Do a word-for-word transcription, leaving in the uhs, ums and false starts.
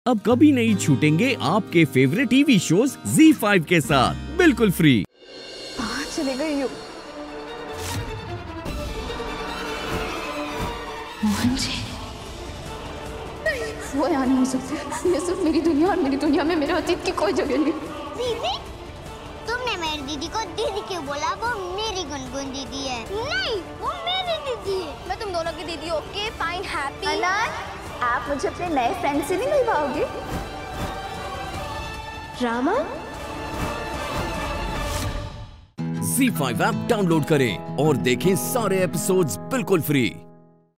अब कभी नहीं छूटेंगे आपके favourite TV shows Zee five के साथ बिल्कुल फ्री। कहाँ चले गई हो? मोहन जी, वो यहाँ नहीं हो सकते। ये सिर्फ मेरी दुनिया और मेरी दुनिया में मेरे अतीत की कोई जगह नहीं। दीदी, तुमने मेरी दीदी को दीदी क्यों बोला? वो मेरी गुनगुन दीदी है। नहीं, वो मेरी दीदी है। मैं तुम दोनों की दीदी। Okay fine happy. अनार, आप मुझे अपने नए फ्रेंड से नहीं मिल पाओगे? Rama, Zee five app download करें और देखें सारे एपिसोड्स बिल्कुल फ्री।